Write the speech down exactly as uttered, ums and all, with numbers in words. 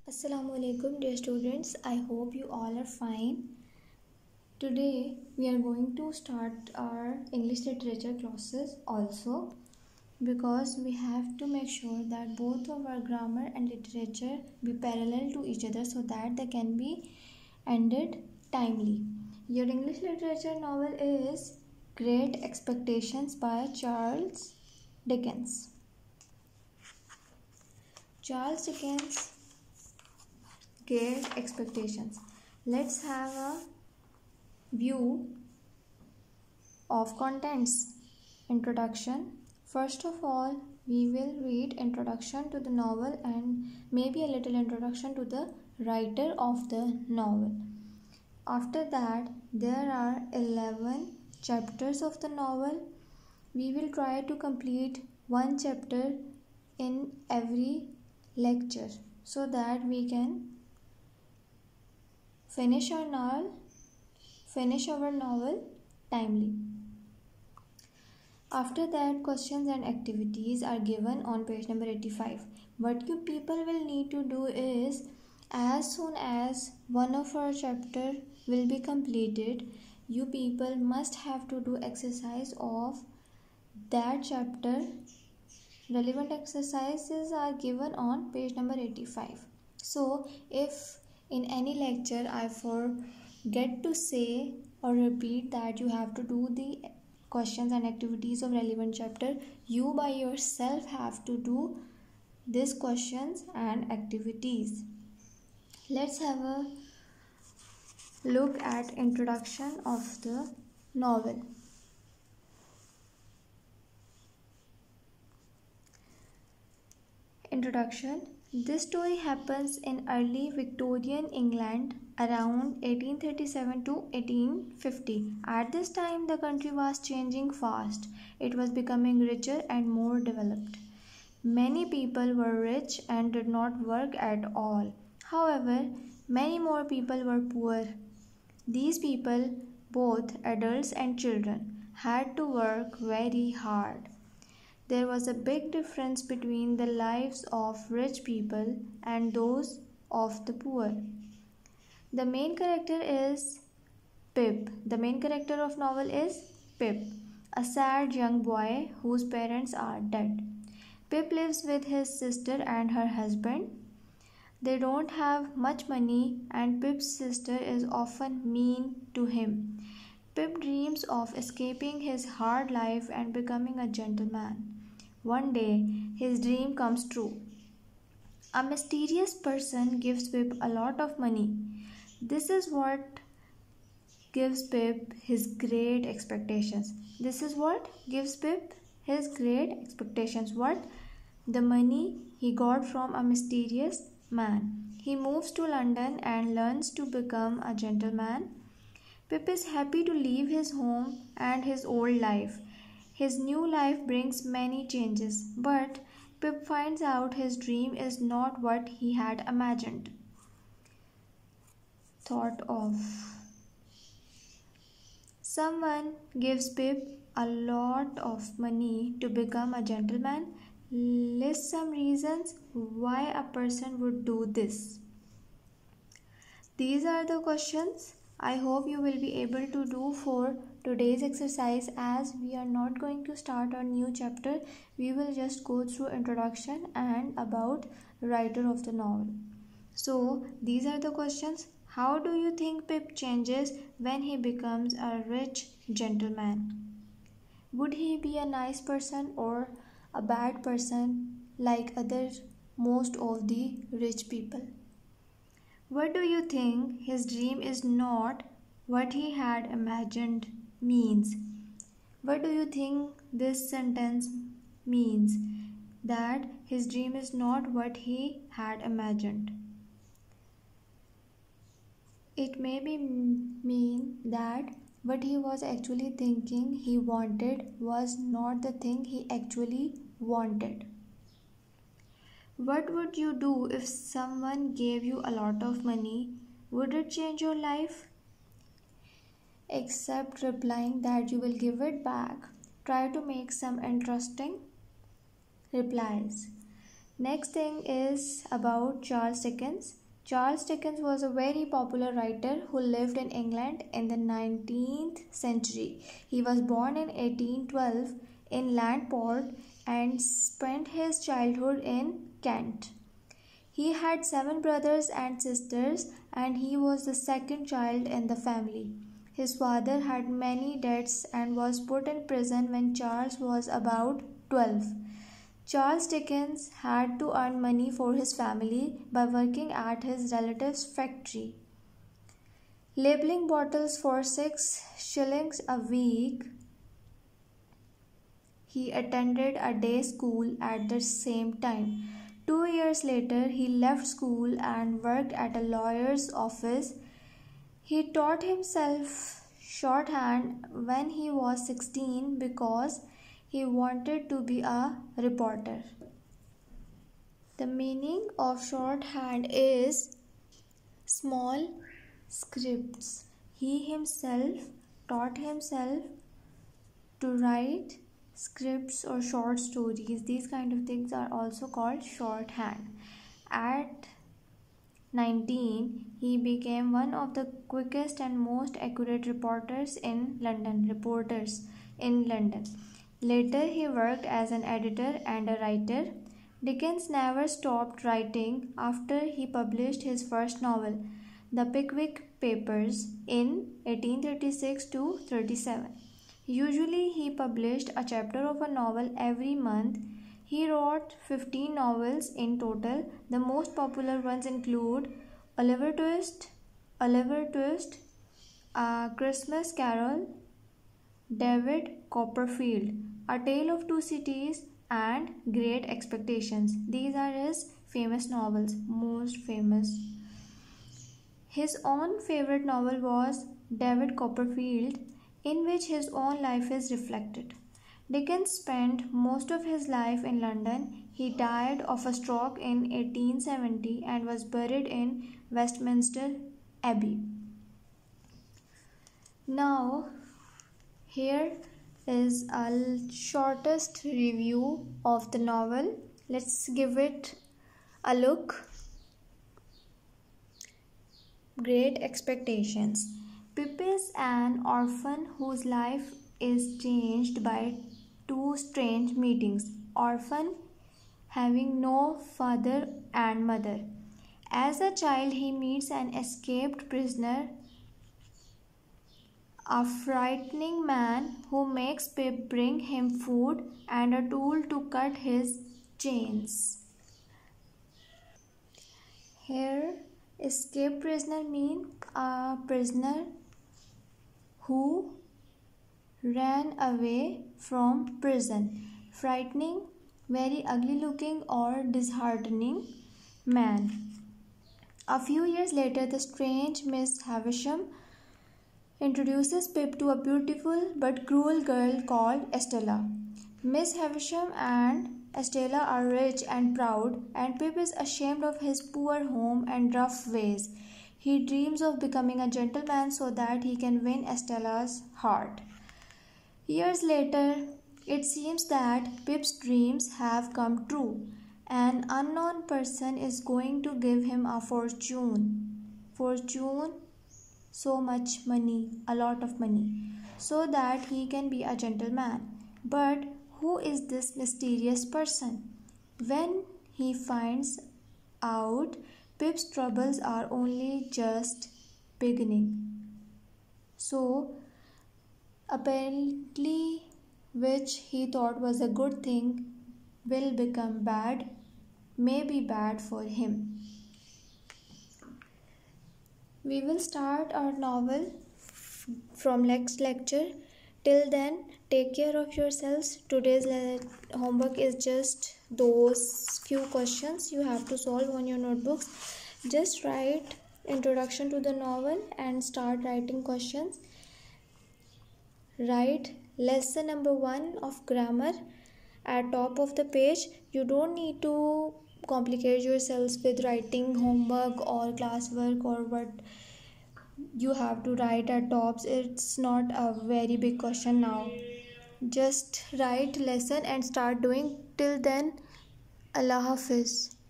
Assalamu alaikum dear students. I hope you all are fine. Today we are going to start our English literature classes also because we have to make sure that both of our grammar and literature be parallel to each other so that they can be ended timely. Your English literature novel is Great Expectations by Charles Dickens. Charles Dickens Great Expectations. Let's have a view of contents. Introduction. First of all, we will read introduction to the novel and maybe a little introduction to the writer of the novel. After that, there are eleven chapters of the novel. We will try to complete one chapter in every lecture so that we can finish our novel finish our novel timely. After that, questions and activities are given on page number eighty-five. What you people will need to do is, as soon as one of our chapter will be completed, you people must have to do exercise of that chapter. Relevant exercises are given on page number eighty-five. So if in any lecture I forget to say or repeat that you have to do the questions and activities of relevant chapter, you by yourself have to do these questions and activities. Let's have a look at introduction of the novel. Introduction. This story happens in early Victorian England around eighteen thirty-seven to eighteen fifty. At this time, the country was changing fast. It was becoming richer and more developed. Many people were rich and did not work at all. However, many more people were poor. These people, both adults and children, had to work very hard. There was a big difference between the lives of rich people and those of the poor. The main character is Pip. The main character of novel is Pip, a sad young boy whose parents are dead. Pip lives with his sister and her husband. They don't have much money and Pip's sister is often mean to him. Pip dreams of escaping his hard life and becoming a gentleman. One day, his dream comes true. A mysterious person gives Pip a lot of money. This is what gives Pip his great expectations. This is what gives Pip his great expectations. What? The money he got from a mysterious man. He moves to London and learns to become a gentleman. Pip is happy to leave his home and his old life. His new life brings many changes, but Pip finds out his dream is not what he had imagined. Thought of. Someone gives Pip a lot of money to become a gentleman. List some reasons why a person would do this. These are the questions I hope you will be able to do for today's exercise. As we are not going to start a new chapter, we will just go through introduction and about writer of the novel. So these are the questions. How do you think Pip changes when he becomes a rich gentleman? Would he be a nice person or a bad person like other most of the rich people? What do you think his dream is not what he had imagined means? What do you think this sentence means? That his dream is not what he had imagined. It may be mean that what he was actually thinking he wanted was not the thing he actually wanted. What would you do if someone gave you a lot of money? Would it change your life? Except replying that you will give it back, try to make some interesting replies. Next thing is about Charles Dickens. Charles Dickens was a very popular writer who lived in England in the nineteenth century. He was born in eighteen twelve in Landport and spent his childhood in Kent. He had seven brothers and sisters, and he was the second child in the family. His father had many debts and was put in prison when Charles was about twelve. Charles Dickens had to earn money for his family by working at his relative's factory, labeling bottles for six shillings a week. He attended a day school at the same time. Two years later, he left school and worked at a lawyer's office. He taught himself shorthand when he was sixteen because he wanted to be a reporter. The meaning of shorthand is small scripts. He himself taught himself to write scripts or short stories. These kind of things are also called shorthand. At nineteen, he became one of the quickest and most accurate reporters in London. Reporters in London. Later, he worked as an editor and a writer. Dickens never stopped writing after he published his first novel, The Pickwick Papers, in eighteen thirty-six to thirty-seven. Usually, he published a chapter of a novel every month. He wrote fifteen novels in total. The most popular ones include Oliver Twist, Oliver Twist, A Christmas Carol, David Copperfield, A Tale of Two Cities, and Great Expectations. These are his famous novels, most famous. His own favorite novel was David Copperfield, in which his own life is reflected. Dickens spent most of his life in London. He died of a stroke in eighteen seventy and was buried in Westminster Abbey. Now, here is a shortest review of the novel. Let's give it a look. Great Expectations. Pip is an orphan whose life is changed by two strange meetings. Orphan, having no father and mother. As a child, he meets an escaped prisoner, a frightening man who makes Pip bring him food and a tool to cut his chains. Here, escaped prisoner means a prisoner who ran away from prison. Frightening, very ugly looking or disheartening man. A few years later, the strange Miss Havisham introduces Pip to a beautiful but cruel girl called Estella. Miss Havisham and Estella are rich and proud, and Pip is ashamed of his poor home and rough ways. He dreams of becoming a gentleman so that he can win Estella's heart. Years later, it seems that Pip's dreams have come true. An unknown person is going to give him a fortune. Fortune, so much money, a lot of money, so that he can be a gentleman. But who is this mysterious person? When he finds out, Pip's troubles are only just beginning. So, apparently, which he thought was a good thing will become bad, may be bad for him. We will start our novel from next lecture. Till then, take care of yourselves. Today's homework is just those few questions you have to solve on your notebooks. Just write introduction to the novel and start writing questions. Write lesson number one of grammar at top of the page. You don't need to complicate yourselves with writing homework or classwork or what you have to write at tops. It's not a very big question now. Just write lesson and start doing. Till then, Allah Hafiz.